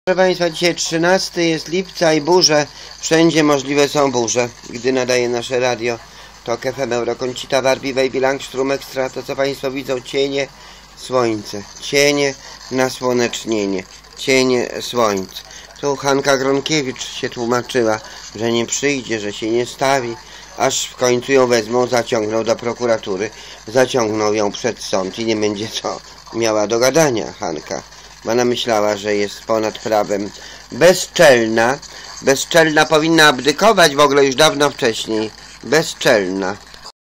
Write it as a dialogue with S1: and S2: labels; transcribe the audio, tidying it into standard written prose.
S1: Proszę Państwa, dzisiaj 13 jest lipca i burze. Wszędzie możliwe są burze, gdy nadaje nasze radio. To FM, Euroconsita, Barbie, Baby, Langstrom, Extra. To co Państwo widzą, cienie, słońce. Cienie, nasłonecznienie. Cienie, słońce. Tu Hanka Gronkiewicz się tłumaczyła, że nie przyjdzie, że się nie stawi. Aż w końcu ją wezmą, zaciągną do prokuratury. Zaciągną ją przed sąd i nie będzie co miała do gadania Hanka. Ona myślała, że jest ponad prawem. Bezczelna powinna abdykować w ogóle już dawno wcześniej. Bezczelna.